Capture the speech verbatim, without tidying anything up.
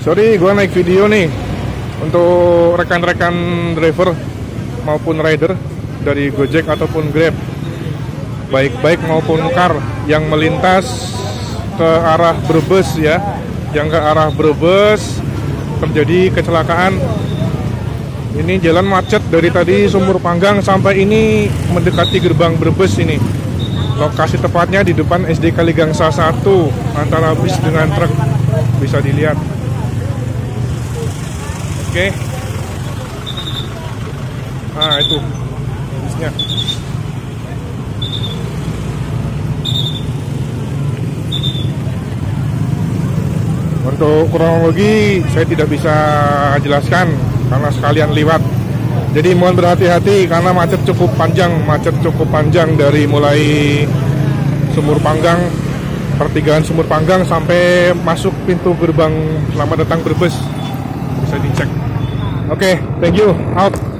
Sorry, gue naik video nih untuk rekan-rekan driver maupun rider dari Gojek ataupun Grab, baik-baik maupun car yang melintas ke arah Brebes ya, yang ke arah Brebes terjadi kecelakaan. Ini jalan macet dari tadi Sumur Panggang sampai ini mendekati gerbang Brebes ini. Lokasi tepatnya di depan S D Kaligangsa satu antara bis dengan truk, bisa dilihat. Oke. Nah, itu bisnya. Untuk kronologi saya tidak bisa jelaskan karena sekalian liwat. Jadi mohon berhati-hati karena macet cukup panjang, macet cukup panjang dari mulai Sumur Panggang, pertigaan Sumur Panggang sampai masuk pintu gerbang Selamat Datang Brebes. Bisa dicek. Oke, okay, thank you. Out.